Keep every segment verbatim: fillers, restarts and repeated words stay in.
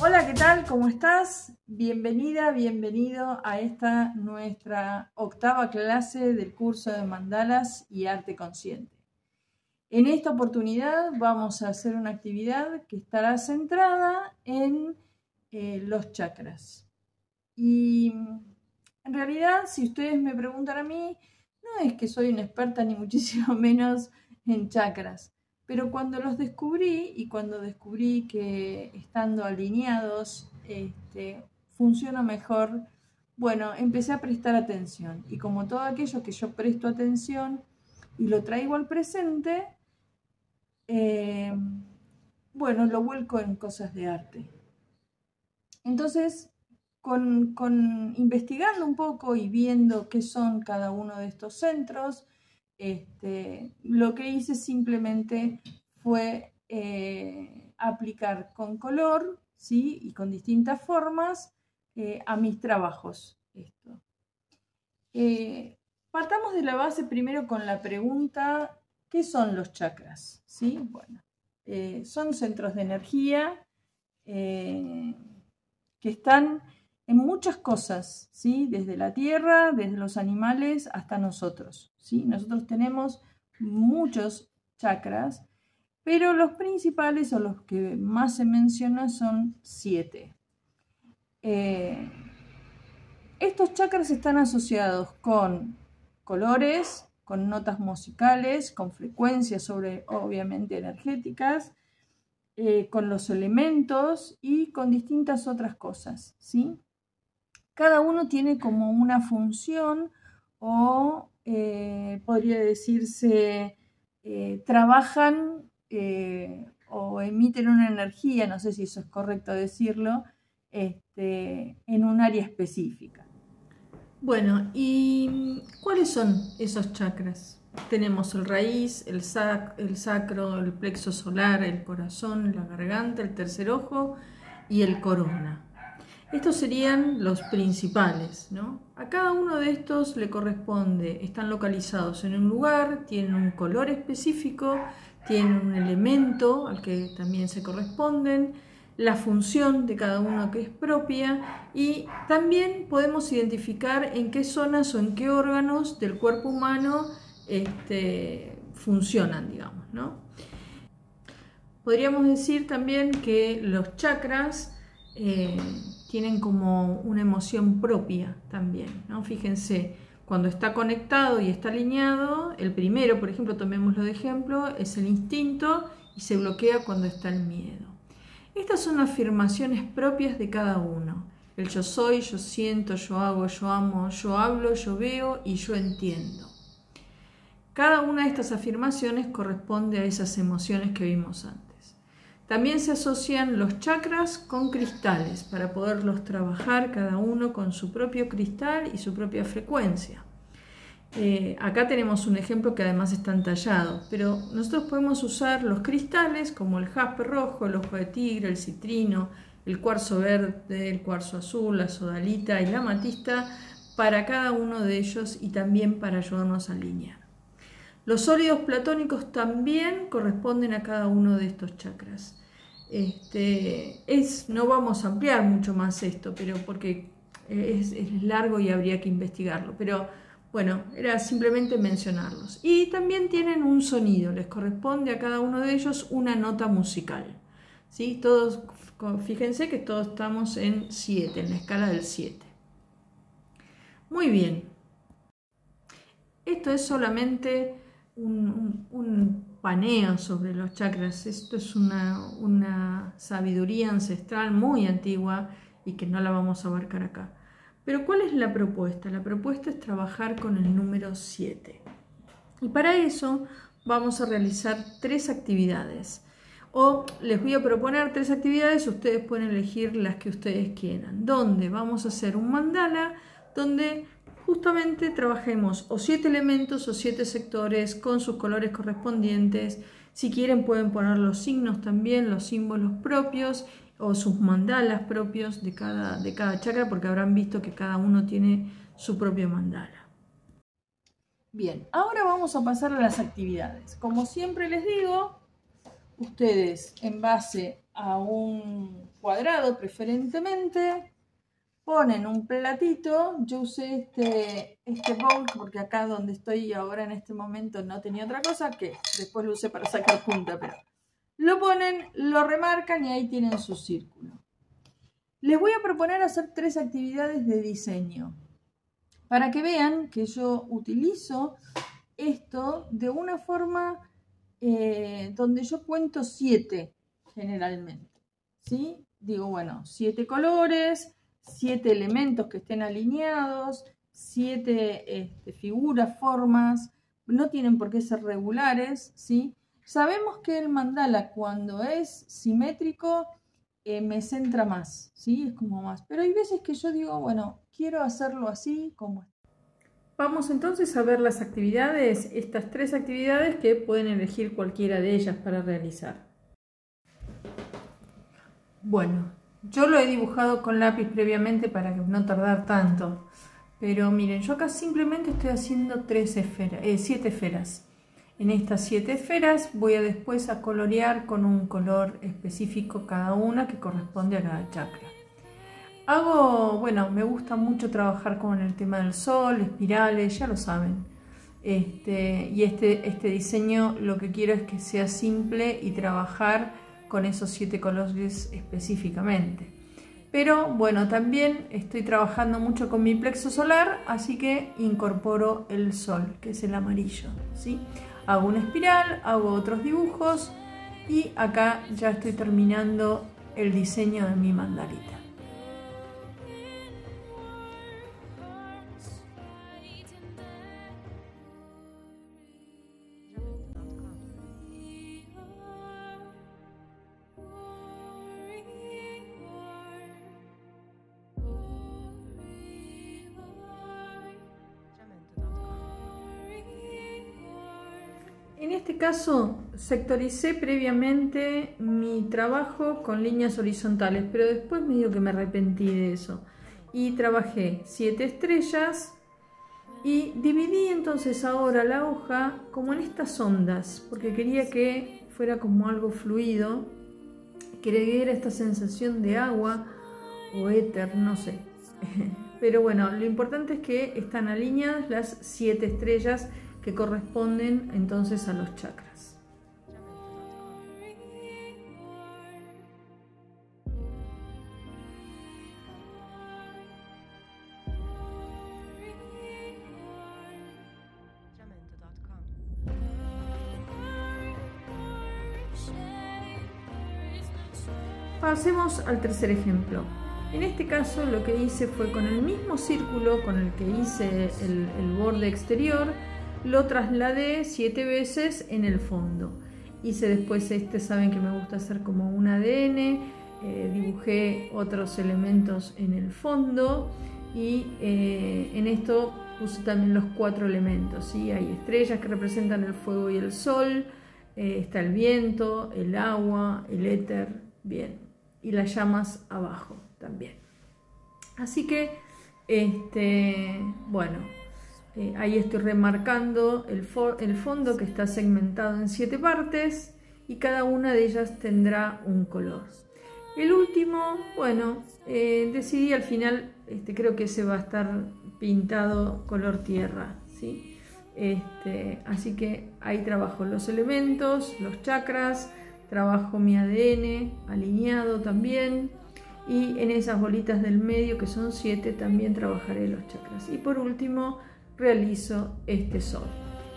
Hola, ¿qué tal? ¿Cómo estás? Bienvenida, bienvenido a esta nuestra octava clase del curso de mandalas y arte consciente. En esta oportunidad vamos a hacer una actividad que estará centrada en eh, los chakras. Y en realidad, si ustedes me preguntan a mí, no es que soy una experta ni muchísimo menos en chakras. Pero cuando los descubrí y cuando descubrí que estando alineados este, funciona mejor, bueno, empecé a prestar atención. Y como todo aquello que yo presto atención y lo traigo al presente, eh, bueno, lo vuelco en cosas de arte. Entonces, con, con investigando un poco y viendo qué son cada uno de estos centros, Este, lo que hice simplemente fue eh, aplicar con color, ¿sí? Y con distintas formas eh, a mis trabajos. Esto. Eh, partamos de la base primero con la pregunta, ¿qué son los chakras? ¿Sí? Bueno, eh, son centros de energía eh, que están en muchas cosas, ¿sí? Desde la tierra, desde los animales hasta nosotros, ¿sí? Nosotros tenemos muchos chakras, pero los principales o los que más se mencionan son siete. Eh, estos chakras están asociados con colores, con notas musicales, con frecuencias sobre, obviamente, energéticas, eh, con los elementos y con distintas otras cosas, ¿sí? Cada uno tiene como una función o eh, podría decirse, eh, trabajan eh, o emiten una energía, no sé si eso es correcto decirlo, este, en un área específica. Bueno, ¿y cuáles son esos chakras? Tenemos el raíz, el, sac, el sacro, el plexo solar, el corazón, la garganta, el tercer ojo y el corona. Estos serían los principales, ¿no? A cada uno de estos le corresponde, están localizados en un lugar, tienen un color específico, tienen un elemento al que también se corresponden, la función de cada uno que es propia y también podemos identificar en qué zonas o en qué órganos del cuerpo humano este, funcionan, digamos, ¿no? Podríamos decir también que los chakras eh, tienen como una emoción propia también, ¿no? Fíjense, cuando está conectado y está alineado, el primero, por ejemplo, tomémoslo de ejemplo, es el instinto y se bloquea cuando está el miedo. Estas son afirmaciones propias de cada uno. El yo soy, yo siento, yo hago, yo amo, yo hablo, yo veo y yo entiendo. Cada una de estas afirmaciones corresponde a esas emociones que vimos antes. También se asocian los chakras con cristales para poderlos trabajar cada uno con su propio cristal y su propia frecuencia. Eh, acá tenemos un ejemplo que además están tallados, pero nosotros podemos usar los cristales como el jaspe rojo, el ojo de tigre, el citrino, el cuarzo verde, el cuarzo azul, la sodalita y la amatista para cada uno de ellos y también para ayudarnos a alinear. Los sólidos platónicos también corresponden a cada uno de estos chakras. Este, es, no vamos a ampliar mucho más esto, pero porque es, es largo y habría que investigarlo. Pero bueno, era simplemente mencionarlos. Y también tienen un sonido, les corresponde a cada uno de ellos una nota musical. ¿Sí? Todos, fíjense que todos estamos en siete, en la escala del siete. Muy bien. Esto es solamente Un, un, un paneo sobre los chakras. Esto es una, una sabiduría ancestral muy antigua y que no la vamos a abarcar acá. Pero ¿cuál es la propuesta? La propuesta es trabajar con el número siete. Y para eso vamos a realizar tres actividades. O les voy a proponer tres actividades, ustedes pueden elegir las que ustedes quieran. Donde vamos a hacer un mandala, donde justamente trabajemos o siete elementos o siete sectores con sus colores correspondientes. Si quieren pueden poner los signos también, los símbolos propios o sus mandalas propios de cada, de cada chakra, porque habrán visto que cada uno tiene su propio mandala. Bien, ahora vamos a pasar a las actividades. Como siempre les digo, ustedes en base a un cuadrado preferentemente, ponen un platito. Yo usé este, este bowl porque acá donde estoy ahora en este momento no tenía otra cosa, que después lo usé para sacar punta, pero lo ponen, lo remarcan y ahí tienen su círculo. Les voy a proponer hacer tres actividades de diseño para que vean que yo utilizo esto de una forma eh, donde yo cuento siete generalmente, ¿sí? Digo, bueno, siete colores, siete elementos que estén alineados, siete este, figuras, formas, no tienen por qué ser regulares, ¿sí? Sabemos que el mandala cuando es simétrico eh, me centra más, ¿sí? Es como más, pero hay veces que yo digo, bueno, quiero hacerlo así como está. Vamos entonces a ver las actividades, estas tres actividades que pueden elegir cualquiera de ellas para realizar. Bueno, yo lo he dibujado con lápiz previamente para no tardar tanto, pero miren, yo acá simplemente estoy haciendo tres esferas, eh, siete esferas. En estas siete esferas voy a después a colorear con un color específico cada una que corresponde a cada chakra. Hago, bueno, me gusta mucho trabajar con el tema del sol, espirales, ya lo saben. Este, y este, este diseño lo que quiero es que sea simple y trabajar con esos siete colores específicamente. Pero bueno, también estoy trabajando mucho con mi plexo solar, así que incorporo el sol, que es el amarillo, ¿sí? Hago una espiral, hago otros dibujos y acá ya estoy terminando el diseño de mi mandalita. En este caso sectoricé previamente mi trabajo con líneas horizontales, pero después medio que me arrepentí de eso. Y trabajé siete estrellas y dividí entonces ahora la hoja como en estas ondas, porque quería que fuera como algo fluido, que le diera esta sensación de agua o éter, no sé. Pero bueno, lo importante es que están alineadas las siete estrellas que corresponden entonces a los chakras. Pasemos al tercer ejemplo. En este caso lo que hice fue con el mismo círculo con el que hice el, el borde exterior, lo trasladé siete veces en el fondo. Hice después este, saben que me gusta hacer como un A D N, eh, dibujé otros elementos en el fondo y eh, en esto puse también los cuatro elementos, ¿sí? Hay estrellas que representan el fuego y el sol, eh, está el viento, el agua, el éter, bien, y las llamas abajo también. Así que, este, bueno, Eh, ahí estoy remarcando el, el fondo que está segmentado en siete partes y cada una de ellas tendrá un color. El último, bueno, eh, decidí al final, este, creo que ese va a estar pintado color tierra, ¿sí? Este, así que ahí trabajo los elementos, los chakras, trabajo mi A D N alineado también. Y en esas bolitas del medio, que son siete, también trabajaré los chakras. Y por último, realizo este sol.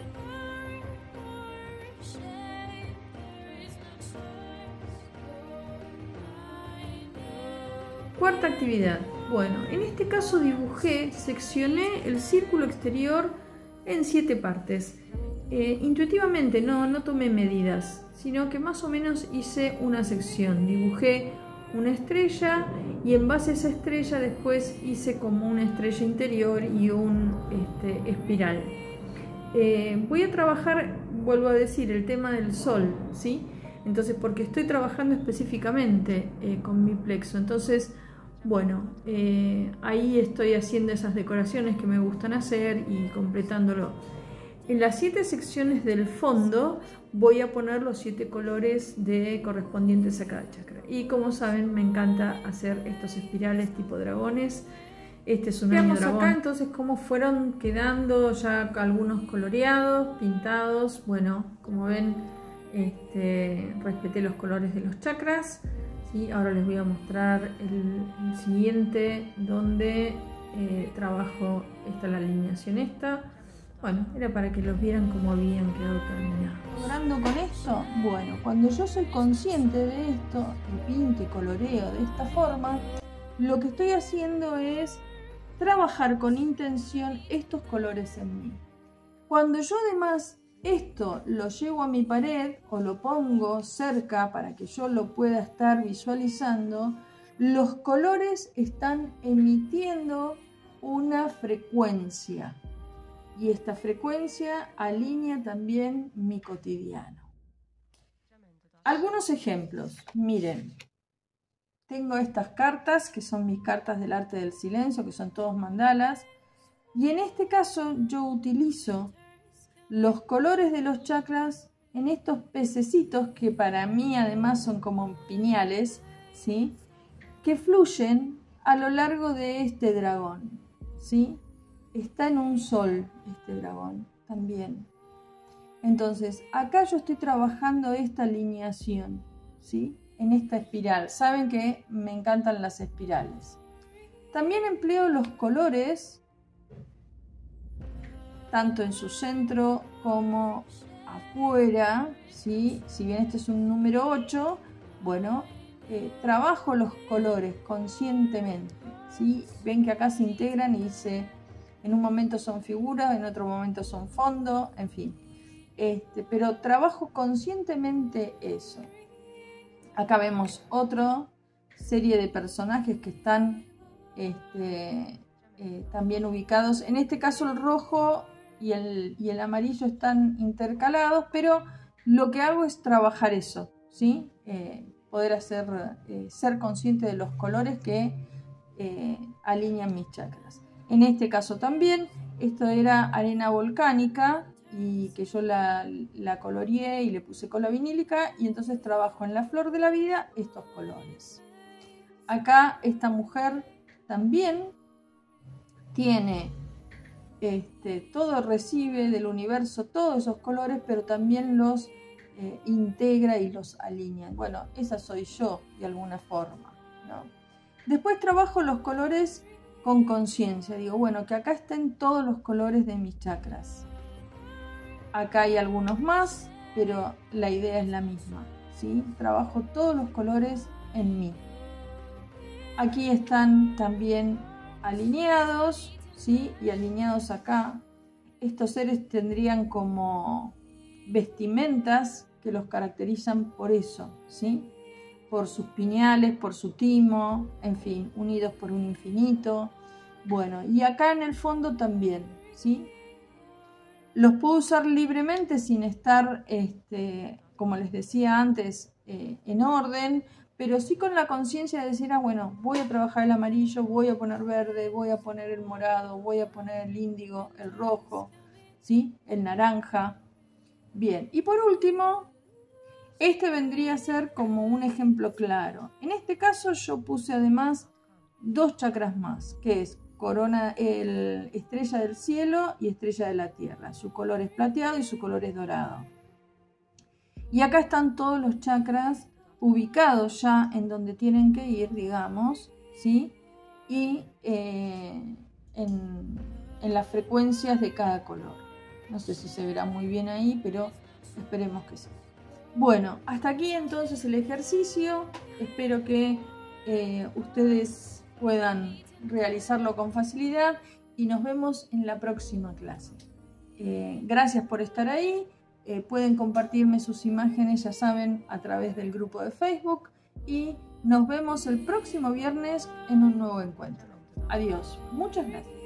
Cuarta actividad. Bueno, en este caso dibujé, seccioné el círculo exterior en siete partes. Eh, intuitivamente no, no tomé medidas, sino que más o menos hice una sección. Dibujé una estrella y en base a esa estrella después hice como una estrella interior y un este, espiral. Eh, voy a trabajar, vuelvo a decir, el tema del sol, ¿sí? Entonces, porque estoy trabajando específicamente eh, con mi plexo, entonces, bueno, eh, ahí estoy haciendo esas decoraciones que me gustan hacer y completándolo. En las siete secciones del fondo voy a poner los siete colores de correspondientes a cada chakra. Y como saben, me encanta hacer estos espirales tipo dragones. Este es un año dragón. Acá entonces cómo fueron quedando ya algunos coloreados, pintados. Bueno, como ven, este, respeté los colores de los chakras. ¿Sí? Ahora les voy a mostrar el, el siguiente donde eh, trabajo esta la alineación esta. Bueno, era para que los vieran cómo habían quedado terminados. ¿Logrando con esto? Bueno, cuando yo soy consciente de esto, y pinto y coloreo de esta forma, lo que estoy haciendo es trabajar con intención estos colores en mí. Cuando yo además esto lo llevo a mi pared o lo pongo cerca para que yo lo pueda estar visualizando, los colores están emitiendo una frecuencia. Y esta frecuencia alinea también mi cotidiano. Algunos ejemplos. Miren, tengo estas cartas que son mis cartas del arte del silencio, que son todos mandalas. Y en este caso yo utilizo los colores de los chakras en estos pececitos que para mí además son como piñales, ¿sí? Que fluyen a lo largo de este dragón, ¿sí? Está en un sol este dragón también. Entonces, acá yo estoy trabajando esta alineación, ¿sí? En esta espiral. Saben que me encantan las espirales. También empleo los colores, tanto en su centro como afuera, ¿sí? Si bien este es un número ocho, bueno, eh, trabajo los colores conscientemente, ¿sí? Ven que acá se integran y dice... En un momento son figuras, en otro momento son fondo, en fin. Este, pero trabajo conscientemente eso. Acá vemos otra serie de personajes que están este, eh, también ubicados. En este caso el rojo y el, y el amarillo están intercalados, pero lo que hago es trabajar eso, ¿sí? Eh, poder hacer, eh, ser consciente de los colores que eh, alinean mis chakras. En este caso también, esto era arena volcánica y que yo la, la coloreé y le puse cola vinílica y entonces trabajo en la flor de la vida estos colores. Acá esta mujer también tiene, este, todo recibe del universo todos esos colores, pero también los eh, integra y los alinea. Bueno, esa soy yo de alguna forma, ¿no? Después trabajo los colores con conciencia, digo, bueno, que acá estén todos los colores de mis chakras. Acá hay algunos más, pero la idea es la misma, ¿sí? Trabajo todos los colores en mí. Aquí están también alineados, ¿sí? Y alineados acá. Estos seres tendrían como vestimentas que los caracterizan por eso, ¿sí? Por sus piñales, por su timo, en fin, unidos por un infinito. Bueno, y acá en el fondo también, ¿sí? Los puedo usar libremente sin estar, este, como les decía antes, eh, en orden, pero sí con la conciencia de decir, ah, bueno, voy a trabajar el amarillo, voy a poner verde, voy a poner el morado, voy a poner el índigo, el rojo, ¿sí? El naranja. Bien, y por último... Este vendría a ser como un ejemplo claro. En este caso yo puse además dos chakras más, que es corona, el estrella del cielo y estrella de la tierra. Su color es plateado y su color es dorado. Y acá están todos los chakras ubicados ya en donde tienen que ir, digamos, ¿sí? Y eh, en, en las frecuencias de cada color. No sé si se verá muy bien ahí, pero esperemos que sí. Bueno, hasta aquí entonces el ejercicio. Espero que eh, ustedes puedan realizarlo con facilidad y nos vemos en la próxima clase. Eh, gracias por estar ahí. Eh, pueden compartirme sus imágenes, ya saben, a través del grupo de Facebook y nos vemos el próximo viernes en un nuevo encuentro. Adiós. Muchas gracias.